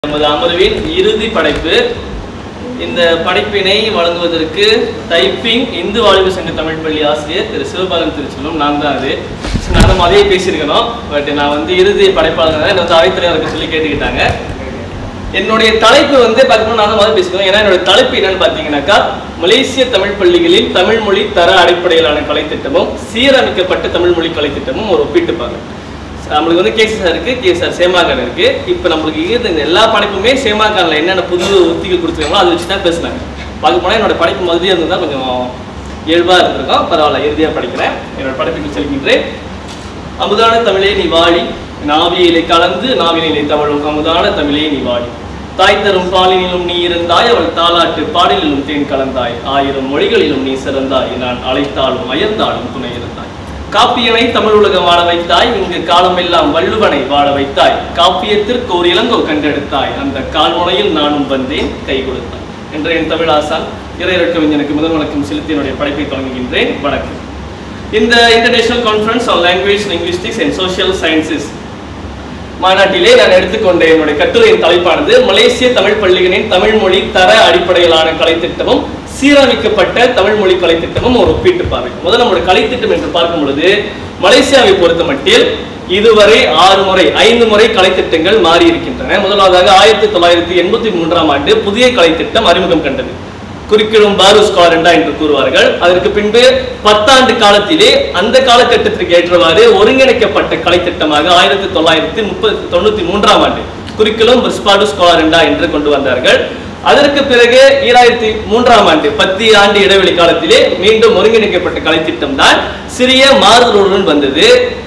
நமது அமர்வின் இறுதி படைப்பு. இந்த படைப்பினை வழங்குவதற்கு டைப்பிங் இந்து வாலிப சங்க தமிழ் பள்ளி ஆசிரியர் திரு சிவபாலன் திருச்செல்வம். நான் தான் அது. நானும் அதே பேசியிருக்கணும். பட் நான் இறுதி படைப்பாளர் என்ன அவைத்தலைவருக்கு சொல்லி கேட்டுக்கிட்டாங்க. என்னுடைய தலைப்பு பார்த்தீங்கன்னா நான் தான் பேசிக்கணும். ஏன்னா என்னுடைய தலைப்பு என்னன்னு பார்த்தீங்கன்னாக்கா, மலேசிய தமிழ் பள்ளிகளில் தமிழ் மொழி தர அடிப்படையிலான கலைத்திட்டமும் சீரமைக்கப்பட்ட தமிழ் மொழி கலைத்திட்டமும் ஒரு ஒப்பிட்டு பாருங்க. நம்மளுக்கு கேசிசார் இருக்கு, கேசிசார் சேமாகான் இருக்கு. இப்போ நம்மளுக்கு இந்த எல்லா படைப்புமே சேமாகான்ல என்னென்ன புது உத்திகள் கொடுத்துருக்காங்களோ அதை வச்சு தான் பேசினாங்க. பார்க்க போனால் என்னோட படைப்பு மாதிரியே இருந்தால் கொஞ்சம் இயல்பாக இருந்திருக்கும். பரவாயில்ல, இறுதியாக படிக்கிறேன். என்னோட படைப்புக்கு செல்கின்றேன். அமுதான தமிழே நீ வாழி, நாவியிலை கலந்து நாவினிலை தவழும் அமுதான தமிழே நீ வாழி. தாய் தரும் பாலினிலும் நீ இருந்தாய், அவள் தாலாட்டு பாடலிலும் தேன் கலந்தாய். 1000 மொழிகளிலும் நீ சிறந்தாய், நான் அழைத்தாலும் அயர்ந்தாலும் துணை இருந்தாய். காப்பியனை தமிழ் உலகம் வாழ வைத்தாய், இங்கு காலமெல்லாம் வள்ளுவனை வாழ வைத்தாய். காப்பியத்திற்கு ஒரு இளங்கோ கண்டெடுத்தாய், அந்த கால்முனையில் நானும் வந்தேன் கை கொடுத்தாய் என்ற என் தமிழ் ஆசான் இறையிறக்கவிஞனுக்கு முதல் வணக்கம் செலுத்தி என்னுடைய படைப்பை தொடங்குகின்றேன். வணக்கம். இந்த international conference on language, linguistics and social sciences மாநாட்டிலே நான் எடுத்துக்கொண்ட என்னுடைய கட்டுரையின் தலைப்பானது மலேசிய தமிழ் பள்ளிகளின் தமிழ் மொழி தர அடிப்படையிலான கலைத்திட்டமும் சீரமைக்கப்பட்ட தமிழ் மொழி கலைத்திட்டமும் ஒரு ஒப்பிட்டு பார்வை. முதல் நம்முடைய கலைத்திட்டம் என்று பார்க்கும் பொழுது, மலேசியாவை பொறுத்த மட்டில் இதுவரை 5 முறை கலைத்திட்டங்கள் மாறி இருக்கின்றன. முதலாவதாக 1983ஆம் ஆண்டு புதிய கலைத்திட்டம் அறிமுகம் கண்டது. குறிக்கிடும் பாரு ஸ்காலண்டா என்று கூறுவார்கள். அதற்கு பின்பு 10 ஆண்டு காலத்திலே அந்த காலகட்டத்திற்கு ஏற்றவாறு ஒருங்கிணைக்கப்பட்ட கலைத்திட்டமாக 1993ஆம் ஆண்டு குறிக்கிலும் பிரிஸ்பாடு ஸ்காலண்டா என்று கொண்டு வந்தார்கள். அதற்கு பிறகு 2003ஆம் ஆண்டு 10 ஆண்டு இடைவெளி காலத்திலே மீண்டும் ஒருங்கிணைக்கப்பட்ட கலைத்திட்டம் தான் சிறிய மாறுதலுடன் வந்தது.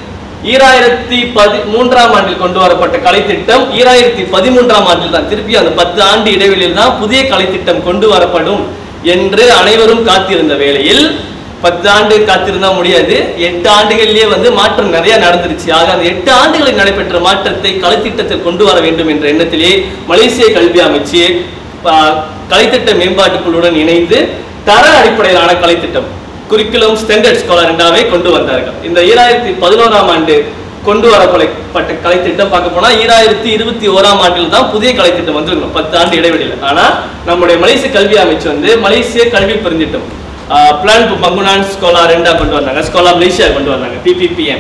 2013ஆம் ஆண்டில் கொண்டு வரப்பட்ட கலைத்திட்டம் 2013ஆம் ஆண்டில் தான் திருப்பி அந்த 10 ஆண்டு இடைவெளியில் தான் புதிய கலைத்திட்டம் கொண்டு வரப்படும் என்று அனைவரும் காத்திருந்த வேளையில் 10 ஆண்டு காத்திருந்தா முடியாது, 8 ஆண்டுகளிலேயே மாற்றம் நிறைய நடந்துருச்சு. ஆக அந்த 8 ஆண்டுகளில் நடைபெற்ற மாற்றத்தை கலைத்திட்டத்தில் கொண்டு வர வேண்டும் என்ற எண்ணத்திலே மலேசிய கல்வி அமைச்சு கலைத்திட்ட மேம்பாட்டுக்குழுவுடன் இணைந்து தர அடிப்படையிலான கலைத்திட்டம் குறிக்குலம் ஸ்டாண்டர்ட் ஸ்காலண்டாவை கொண்டு வந்தார்கள். இந்த 2011ஆம் ஆண்டு கொண்டு வரப்பட்ட கலைத்திட்டம் பார்க்க போனா 2021ஆம் ஆண்டில் தான் புதிய கலைத்திட்டம் வந்திருக்கணும், 10 ஆண்டு இடைவெளியில். ஆனா நம்முடைய மலேசிய கல்வி அமைச்சு மலேசிய கல்வி பெருந்திட்டம் பிளான் பங்குனான் ஸ்கோலா 2 கொண்டு வந்தாங்க, ஸ்கோலா மலேசியா கொண்டு வந்தாங்க, PPPM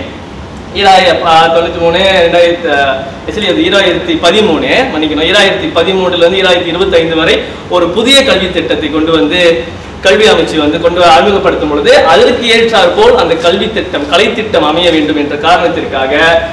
2013 மன்னிக்கணும் 2013 2025 வரை ஒரு புதிய கல்வி திட்டத்தை கொண்டு வந்து கல்வி அமைச்சு கொண்டு அறிமுகப்படுத்தும் பொழுது அதற்கு ஏற்றார் போல் அந்த கல்வி திட்டம் கலைத்திட்டம் அமைய வேண்டும் என்ற காரணத்திற்காக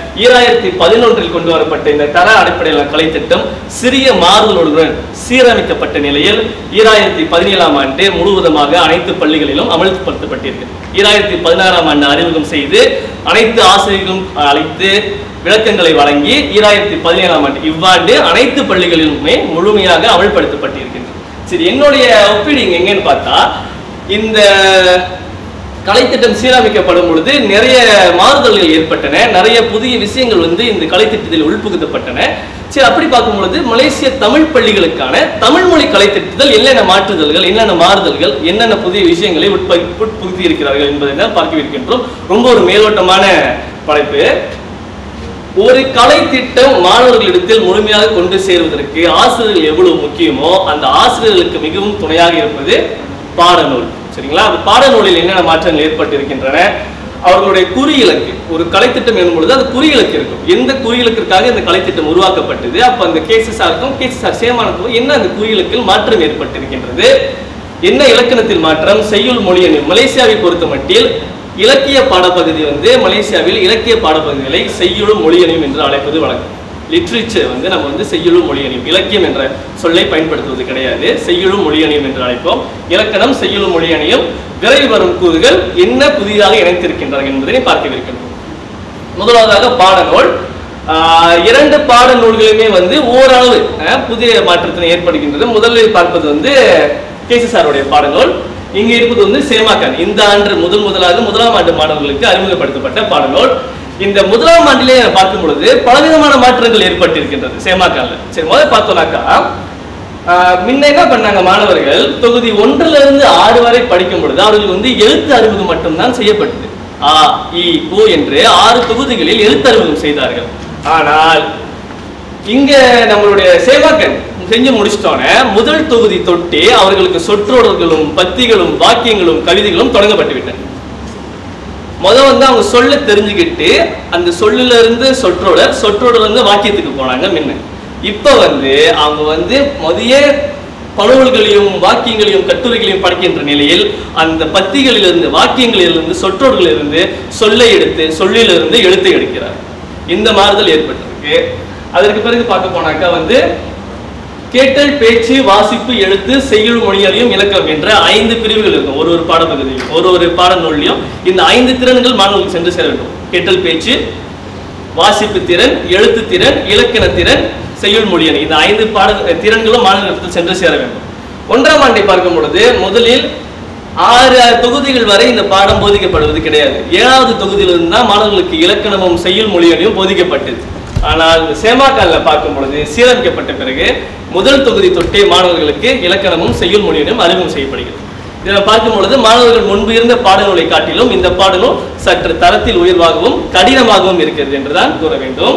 2011 கொண்டு வரப்பட்ட இந்த தர அடிப்படையிலான கலைத்திட்டம் சிறிய மாறுதலுடன் சீரமைக்கப்பட்ட நிலையில் 2017ஆம் ஆண்டு முழுவதுமாக அனைத்து பள்ளிகளிலும் அமல்படுத்தப்பட்டிருக்கிறது. 2016ஆம் ஆண்டு அறிமுகம் செய்து அனைத்து ஆசிரியர்களும் அழைத்து விளக்கங்களை வழங்கி 2017ஆம் ஆண்டு இவ்வாண்டு அனைத்து பள்ளிகளிலுமே முழுமையாக அமல்படுத்தப்பட்டிருக்கிறது. சரி, என்னுடைய ஒப்பீடு எங்கன்னு பார்த்தா, இந்த கலைத்திட்டம் சீரமைக்கப்படும் பொழுது நிறைய மாறுதல்கள் ஏற்பட்டன, நிறைய புதிய விஷயங்கள் இந்த கலைத்திட்டத்தில் உள்புகுத்தப்பட்டன. சரி, அப்படி பார்க்கும் பொழுது மலேசிய தமிழ் பள்ளிகளுக்கான தமிழ் மொழி கலைத்திட்டத்தில் என்னென்ன மாற்றுதல்கள், என்னென்ன மாறுதல்கள், என்னென்ன புதிய விஷயங்களை உட்புகுத்தி இருக்கிறார்கள் என்பதை தான் பார்க்க இருக்கின்றோம். ரொம்ப ஒரு மேலோட்டமான படைப்பு. ஒரு கலைத்திட்டம் மாணவர்களிடத்தில் முழுமையாக கொண்டு சேருவதற்கு ஆசிரியர்கள் எவ்வளவு முக்கியமோ அந்த ஆசிரியர்களுக்கு மிகவும் துணையாக இருப்பது பாடநூல். சரிங்களா? அந்த பாடநூலில் என்னென்ன மாற்றங்கள் ஏற்பட்டிருக்கின்றன, அவர்களுடைய குறியிலக்கு, ஒரு கலைத்திட்டம் என்னும் பொழுது அது குறியிலக்கு இருக்கும். எந்த குறியிலக்கிற்காக இந்த கலைத்திட்டம் உருவாக்கப்பட்டது, அப்ப அந்த கேசிசாருக்கும் கேசிசார் சேமானுக்கும் என்ன அந்த குறியிலக்கில் மாற்றம் ஏற்பட்டிருக்கின்றது, என்ன இலக்கணத்தில் மாற்றம், செய்யுள் மொழி அணி. மலேசியாவை பொறுத்த மட்டில் இலக்கிய பாடப்பகுதி மலேசியாவில் இலக்கிய பாடப்பகுதிகளை செய்யுளும் மொழியணியும் என்று அழைப்பது வழக்கம். லிட்ரேச்சர் நம்ம செய்யுளும் மொழியணியும், இலக்கியம் என்ற சொல்லை பயன்படுத்துவது கிடையாது, செய்யுளும் மொழியணியும் என்று அழைப்போம். இலக்கணம் செய்யுளும் மொழியணியும் விரைவு வரும் கூறுகள் என்ன புதிதாக இணைத்திருக்கின்றார்கள் என்பதை பார்க்கவிருக்கின்றோம். முதலாவதாக பாடநூல். 2 பாடநூல்களுமே ஓரளவு புதிய மாற்றத்தினை ஏற்படுகின்றது. முதலில் பார்ப்பது கேசிசாருடைய பாடநூல். இங்க இருப்பது சேமாகான். இந்த ஆண்டு முதலாக 1ஆம் ஆண்டு மாணவர்களுக்கு அறிமுகப்படுத்தப்பட்ட பாடநூல். இந்த 1ஆம் ஆண்டிலே பார்க்கும் பொழுது பலவிதமான மாற்றங்கள் ஏற்பட்டிருக்கின்றது சேமாகான்ல. சரி, முதல்ல பார்த்தோம்னாக்கா முன்ன என்ன பண்ணாங்க, மாணவர்கள் தொகுதி 1லிருந்து 6 வரை படிக்கும் பொழுது அவர்களுக்கு எழுத்து அறிமுகம் மட்டும்தான் செய்யப்பட்டது. அ, இ, உ என்று 6 தொகுதிகளில் எழுத்து அறிமுகம் செய்தார்கள். ஆனால் இங்க நம்மளுடைய சேவாக்கன் செஞ்சு முடிச்சிட்டோன்னே முதல் தொகுதி தொட்டி அவர்களுக்கு சொற்றொடர்களும் பத்திகளும் வாக்கியங்களும் கவிதைகளும் தொடங்கப்பட்டு விட்டன. வந்து அவங்க சொல்ல தெரிஞ்சுக்கிட்டு அந்த சொல்லுல இருந்து சொற்றொடர்ல இருந்து வாக்கியத்துக்கு போனாங்க முன்ன. இப்ப அவங்க மதிய பணுவல்களையும் வாக்கியங்களையும் கட்டுரைகளையும் படிக்கின்ற நிலையில் அந்த பத்திகளிலிருந்து வாக்கியங்களிலிருந்து சொற்றொடர்களிலிருந்து சொல்லை எடுத்து சொல்லிலிருந்து எழுத்தை எடுக்கிறார். இந்த மாறுதல் ஏற்பட்டிருக்கு. அதற்கு பிறகு பார்க்க போனாக்கா கேட்டல், பேச்சு, வாசிப்பு, எழுத்து, செய்யுள், மொழியலையும் இலக்கணம் என்ற 5 பிரிவுகள் இருக்கும். ஒரு பாடப்பகுதியும் ஒரு பாடநூல்லையும் இந்த 5 திறன்கள் மாணவர்களுக்கு சென்று சேர வேண்டும். கேட்டல், பேச்சு, வாசிப்பு திறன், எழுத்து திறன், இலக்கண திறன், செய்யுள், மொழியல், இந்த 5 திறன்களும் மாணவர்களுக்கு சென்று சேர வேண்டும். 1ஆம் ஆண்டை பார்க்கும் பொழுது முதலில் 6 தொகுதிகள் வரை இந்த பாடம் போதிக்கப்படுவது கிடையாது. 7வது தொகுதியிலிருந்து தான் மாணவர்களுக்கு இலக்கணமும் செய்யுள், மொழியலையும் போதிக்கப்பட்டது. ஆனால் சேமாக்கால பார்க்கும் பொழுது சீரமைக்கப்பட்ட பிறகு முதல் தொகுதி தொட்டே மாணவர்களுக்கு இலக்கணமும் செய்யுள், மொழியையும் அறிமுகம் செய்யப்படுகிறது. இதை பார்க்கும் பொழுது மாணவர்கள் முன்பு இருந்த பாடநூலை காட்டிலும் இந்த பாடநூல் சற்று தரத்தில் உயர்வாகவும் கடினமாகவும் இருக்கிறது என்றுதான் கூற வேண்டும்.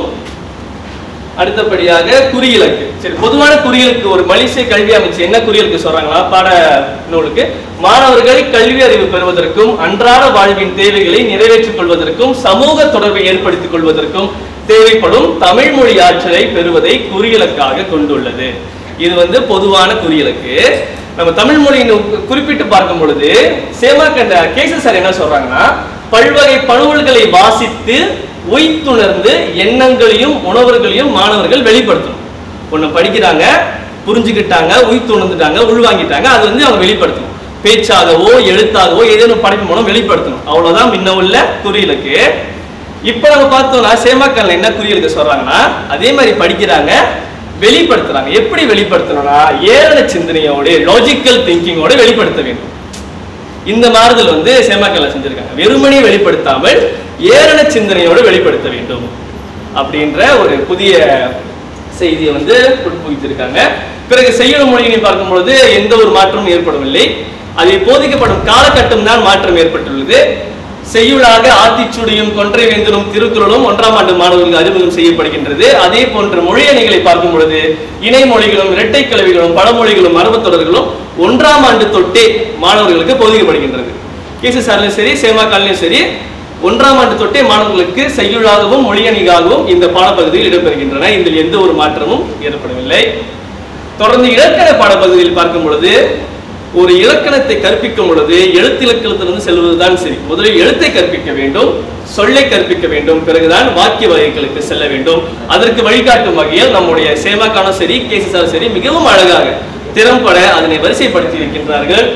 அடுத்தபடியாக குறியிலக்கு. சரி, பொதுவான குறியிலக்கு ஒரு மலேசிய கல்வி அமைச்சு என்ன குறியிலக்கு சொல்றாங்களா பாட நூலுக்கு? மாணவர்கள் கல்வி அறிவு பெறுவதற்கும் அன்றாட வாழ்வின் தேவைகளை நிறைவேற்றிக் கொள்வதற்கும் சமூக தொடர்பை ஏற்படுத்திக் கொள்வதற்கும் தேவைப்படும் தமிழ் மொழி ஆற்றலை பெறுவதை குறியிலக்காக கொண்டுள்ளது. இது பொதுவான குறியிலக்கு. நம்ம தமிழ் மொழியின் குறிப்பிட்டு பார்க்கும் பொழுது சேமாக்கண்ட கேசஸ் சார் என்ன சொல்றாங்கன்னா, பல்வகை பணுவல்களை வாசித்து உய்த்துணர்ந்து எண்ணங்களையும் உணர்வுகளையும் மாணவர்கள் வெளிப்படுத்தணும். ஒண்ணு படிக்கிறாங்க, புரிஞ்சுக்கிட்டாங்க, உய்த்துணர்ந்துட்டாங்க, உள்வாங்கிட்டாங்க, அது அவங்க வெளிப்படுத்தணும். பேச்சாகவோ எழுத்தாகவோ ஏதேனும் படைப்பு மூலம் வெளிப்படுத்தணும். அவ்வளவுதான் முன்ன உள்ள குறியிலக்கு. இப்ப நம்ம பார்த்தோம்னா சேமாக்கல்ல என்ன குறியிலக்கு சொல்றாங்கன்னா, அதே மாதிரி படிக்கிறாங்க, வெளிப்படுத்துறாங்க. எப்படி வெளிப்படுத்தணும்னா ஏரண சிந்தனையோட லாஜிக்கல் திங்கிங்கோட வெளிப்படுத்த வேண்டும். இந்த மாறுதல் சேமாக்கல்ல செஞ்சிருக்காங்க. வெறுமனே வெளிப்படுத்தாமல் ஏரண சிந்தனையோடு வெளிப்படுத்த வேண்டும் அப்படின்ற ஒரு புதிய செய்தியை உட்புகுத்திருக்காங்க. பிறகு செய்யுள் மொழியினை பார்க்கும் பொழுது எந்த ஒரு மாற்றமும் ஏற்படவில்லை. அதை போதிக்கப்படும் காலகட்டம் தான் மாற்றம் ஏற்பட்டுள்ளது. செய்யுளாக ஆத்திச்சுடியும் கொன்றை வேந்தனும் திருக்குறளும் 1ஆம் ஆண்டு மாணவர்களுக்கு அறிமுகம் செய்யப்படுகின்றது. அதே போன்ற மொழியணிகளை பார்க்கும் பொழுது இணை மொழிகளும் இரட்டை கலவிகளும் பழமொழிகளும் மரபுத்தொடர்களும் 1ஆம் ஆண்டு தொட்டே மாணவர்களுக்கு போதிக்கப்படுகின்றது. கேசிசார்லையும் சரி சேமாக்காலையும் சரி 1ஆம் ஆண்டு தொட்டே மாணவர்களுக்கு செய்யுளாகவும் மொழியணிகாகவும் இந்த பாடப்பகுதியில் இடம்பெறுகின்றன. இதில் எந்த ஒரு மாற்றமும் ஏற்படவில்லை. தொடர்ந்து இலக்கண பாடப்பகுதியில் பார்க்கும் பொழுது ஒரு இலக்கணத்தை கற்பிக்கும் பொழுது எழுத்திலக்கணத்திலிருந்து செல்வதுதான் சரி. முதலில் எழுத்தை கற்பிக்க வேண்டும், சொல்லை கற்பிக்க வேண்டும், பிறகுதான் வாக்கிய வகைகளுக்கு செல்ல வேண்டும். அதற்கு வழிகாட்டும் வகையில் நம்முடைய சேமாக்கானும் சரி கேசிசார் சரி மிகவும் அழகாக திறம்பட அதனை வரிசைப்படுத்தி இருக்கின்றார்கள்.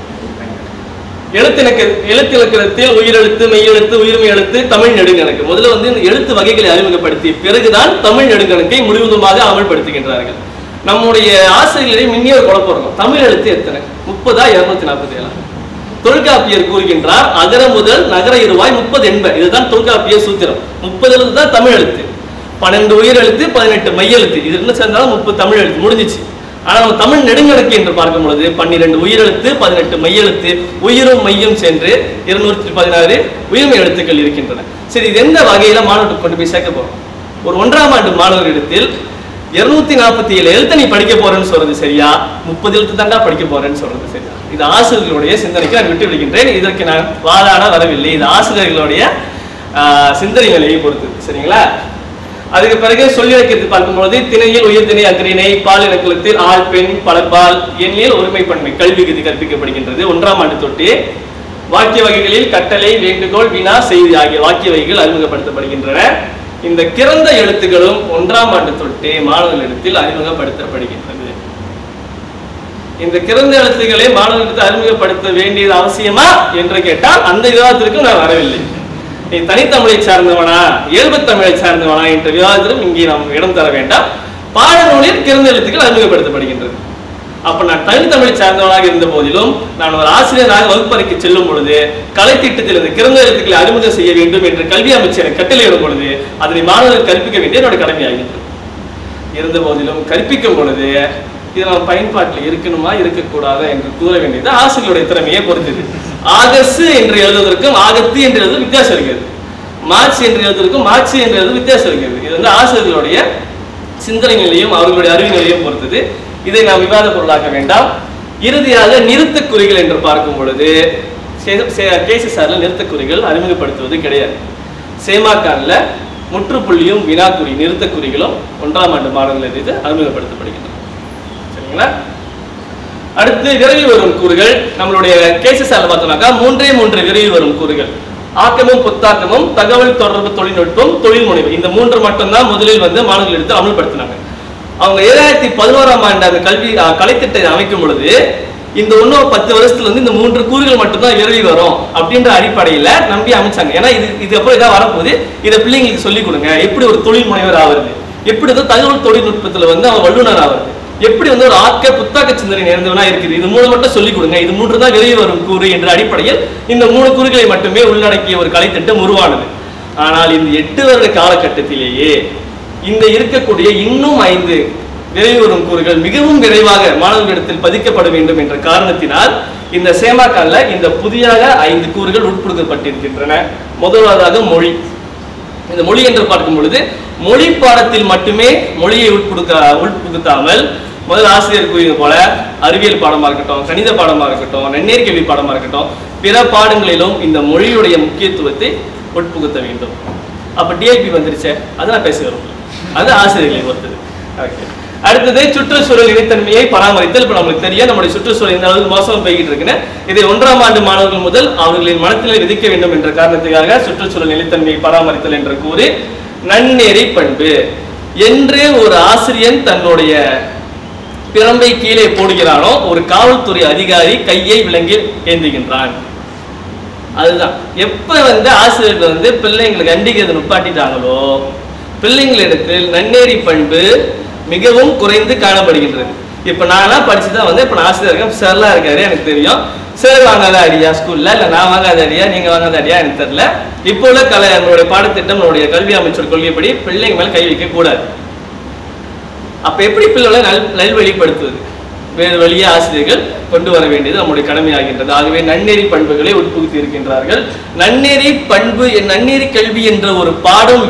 எழுத்திலக்கணத்தில் உயிரெழுத்து, மெய்யெழுத்து, உயிர்மை எழுத்து, தமிழ் நெடுங்கணக்கு. முதல்ல இந்த எழுத்து வகைகளை அறிமுகப்படுத்தி பிறகுதான் தமிழ் நெடுங்கணக்கை முழுவதுமாக அமல்படுத்துகின்றார்கள். நம்முடைய ஆசிரியர்களை முன்னே ஒரு குழப்பம் இருக்கும். தமிழ் எழுத்து எத்தனை? 30 247? தொல்காப்பியர் கூறுகின்றார் அகர முதல் நகர இருவாய் 30 என்ப. இதுதான் தொல்காப்பியர் சூத்திரம். 30 எழுத்து தான் தமிழ் எழுத்து, 12 உயிர் எழுத்து, 18 மையெழுத்து. இது என்ன சேர்ந்தாலும் 30 தமிழ் எழுத்து முடிஞ்சிச்சு. ஆனால் தமிழ் நெடுங்கணக்கு என்று பார்க்கும் பொழுது 12 உயிரெழுத்து, 18 மையெழுத்து, உயிரும் மையும் சென்று 216 உயிர்மை எழுத்துக்கள் இருக்கின்றன. சரி, இது எந்த வகையில மாணவர்களுக்கு கொண்டு போய் சேர்க்க போறோம்? ஒரு 1ஆம் ஆண்டு மாணவர்களிடத்தில் 247 எழுத்து நீ படிக்க போறேன்னு சொல்றது சரியா, 30 எழுத்து தாண்டா படிக்க போறேன்னு சொல்றது சரியா? இது ஆசிரியர்களுடைய சிந்தனைக்கு நான் விட்டு விடுகின்றேன். இதற்கு நான் வாதாட வரவில்லை. இது ஆசிரியர்களுடைய சிந்தனை நிலையை பொறுத்து. சரிங்களா? அதுக்கு பிறகு சொல்லிலக்கியத்தை பார்க்கும்போது திணையில் உயிர் திணை அக்ரிணை பால் இலக்கணத்தில் ஆள் பெண் பலப்பால் எண்ணியல் ஒருமைப்பன்மை கல்வி விதி கற்பிக்கப்படுகின்றது 1ஆம் ஆண்டு தொட்டு. வாக்கிய வகைகளில் கட்டளை, வேண்டுகோள், வினா, செய்தி ஆகிய வாக்கிய வகைகள் அறிமுகப்படுத்தப்படுகின்றன. இந்த கிறந்த எழுத்துக்களும் 1ஆம் ஆண்டு தொட்டே மாணவர்களிடத்தில் அறிமுகப்படுத்தப்படுகின்றது. இந்த கிறந்த எழுத்துக்களை மாணவர்களுக்கு அறிமுகப்படுத்த வேண்டியது அவசியமா என்று கேட்டால் அந்த விவாதத்திற்கு நான் வரவில்லை. நீ தனித்தமிழை சார்ந்தவனா இயல்பு தமிழை சார்ந்தவனா என்ற விவாதத்திலும் இங்கே நாம் இடம் தர வேண்டாம். பாடநூலில் கிறந்த எழுத்துக்கள் அறிமுகப்படுத்தப்படுகின்றது. அப்ப நான் தனித்தமிழை சார்ந்தவனாக இருந்த போதிலும் நான் ஒரு ஆசிரியராக வகுப்பறைக்கு செல்லும் பொழுது கலைத்திட்டத்தில் இந்த கிறந்த எழுத்துக்களை அறிமுகம் செய்ய வேண்டும் என்று கல்வி அமைச்சரை கட்டளையிடும் பொழுது அதனை மாணவர்கள் கற்பிக்க வேண்டிய என்னோட கடமையாகின்றது. இருந்த போதிலும் கற்பிக்கும் பொழுது இது நம்ம பயன்பாட்டில் இருக்கணுமா இருக்கக்கூடாதா என்று கூற வேண்டியது ஆசிரியருடைய திறமையை பொறுத்தது. ஆகஸ்ட் என்று எழுதுவதற்கும் ஆகத்து என்று எழுதுவது வித்தியாசம் இருக்கிறது. மார்ச் என்று எழுதுவதற்கும் மார்ச் என்று எழுதுவது வித்தியாசம் இருக்கிறது. இது ஆசிரியர்களுடைய சிந்தனை நிலையும் அவர்களுடைய அறிவு நிலையும் பொறுத்தது. இதை நாம் விவாத பொருளாக்க வேண்டாம். இறுதியாக நிறுத்தக்குறிகள் என்று பார்க்கும் பொழுது கேசிசார்ல நிறுத்தக்குறிகள் அறிமுகப்படுத்துவது கிடையாது. சேமாக்கான்ல முற்றுப்புள்ளியும் வினாக்குறி நிறுத்தக்குறிகளும் 1ஆம் ஆண்டு மாணவர்கள் இது அறிமுகப்படுத்தப்படுகின்றன. சரிங்களா? அடுத்து விரைவில் வரும் கூறுகள். நம்மளுடைய கேசிசார்ல பார்த்தோம்னாக்கா 3 விரைவில் வரும் கூறுகள். ஆக்கமும் புத்தாக்கமும், தகவல் தொடர்பு தொழில்நுட்பம், தொழில் முனைவு. இந்த 3 மட்டும்தான் முதலில் வந்து மாணவர்கள் எடுத்து அமல்படுத்தினாங்க. அவங்க 2011ஆம் ஆண்டு அந்த கலைத்திட்டத்தை அமைக்கும் பொழுது இந்த இன்னும் 10 வருஷத்துல வந்து இந்த 3 கூறுகள் மட்டும்தான் விரைவில் வரும் அப்படின்ற அடிப்படையில நம்பி அமைச்சாங்க. ஏன்னா இது அப்புறம் இதாக வரப்போகுது, இதை பிள்ளைங்களுக்கு சொல்லிக் கொடுங்க. எப்படி ஒரு தொழில் முனைவர் ஆகுறது, எப்படி வந்து தகவல் தொழில்நுட்பத்துல வந்து அவன் வல்லுநர் ஆகுறது, எப்படி வந்து ஒரு புத்தாக்க சிந்தனை நிறைந்தவனா இருக்குது, இது 3 மட்டும் சொல்லிக் கொடுங்க. இது 3 தான் விரைவில் வரும் கூறு என்ற அடிப்படையில் இந்த 3 கூறுகளை மட்டுமே உள்ளடக்கிய ஒரு கலைத்திட்டம் உருவானது. ஆனால் இந்த 8 வருட காலகட்டத்திலேயே இந்த இருக்கக்கூடிய இன்னும் 5 விரைவில் வரும் கூறுகள் மிகவும் விரைவாக மாணவர்களிடத்தில் பதிக்கப்பட வேண்டும் என்ற காரணத்தினால் இந்த சேமாக்கான்ல இந்த புதியாக 5 கூறுகள் உட்படுத்தப்பட்டிருக்கின்றன. முதலாவதாக மொழி. இந்த மொழி என்று பார்க்கும் பொழுது மொழி பாடத்தில் மட்டுமே மொழியை உட்புகுத்தாமல் முதல் ஆசிரியர் கூறியது போல அறிவியல் பாடமா இருக்கட்டும், கணித பாடமா இருக்கட்டும், நன்னேரி கல்வி பாடமா இருக்கட்டும், பிற பாடங்களிலும் இந்த மொழியுடைய முக்கியத்துவத்தை உட்புகுத்த வேண்டும். அப்ப டிஐபி வந்துருச்சே, அதை நான் பேச விரும்பல, அது ஆசிரியர்களை பொறுத்தது. ஓகே. அடுத்தது சுற்றுச்சூழல் இணைத்தன்மையை பராமரித்தல். இப்ப நம்மளுக்கு தெரியும் நம்முடைய சுற்றுச்சூழல் இந்த அளவுக்கு மோசம் போய்கிட்டு இருக்குன்னு இதை 1ஆம் ஆண்டு மாணவர்கள் முதல் அவர்களின் மனத்திலே விதிக்க வேண்டும் என்ற காரணத்துக்காக சுற்றுச்சூழல் நிலைத்தன்மையை பராமரித்தல் என்ற கூறி நன்னெறி பண்பு என்று ஒரு ஆசிரியன் தன்னுடைய பிரம்பை கீழே போடுகிறானோ ஒரு காவல்துறை அதிகாரி கையை விலங்கி ஏந்துகின்றான். அதுதான் எப்ப வந்து ஆசிரியர்கள் வந்து பிள்ளைங்களை கண்டிக்கிறது நுப்பாட்டிட்டாங்களோ பிள்ளைங்களிடத்தில் நன்னெறி பண்பு மிகவும் குறைந்து காணப்படுகின்றது. இப்ப நானா படிச்சுதான் வந்து இப்ப நான் ஆசிரியர் சார்லாம் இருக்காரு, எனக்கு தெரியும். சார் வாங்காத அடியா ஸ்கூல்ல, இல்ல நான் வாங்காத அடியா நீங்க வாங்காத அடியா எனக்கு தெரியல. இப்போ உள்ள நம்மளுடைய பாடத்திட்டம் நம்மளுடைய கல்வி அமைச்சர் கொள்கைப்படி பிள்ளைங்க மேல கை வைக்க கூடாது. அப்ப எப்படி பிள்ளைகளை நல்வழிப்படுத்துவது? வேறு வழியே ஆசிரியர்கள் கொண்டு வர வேண்டியது நம்முடைய கடமையாகின்றது. ஆகவே நன்னெறி பண்புகளை உட்புகுத்தி இருக்கின்றார்கள். நன்னெறி பண்பு, நன்னெறி கல்வி என்ற ஒரு பாடம்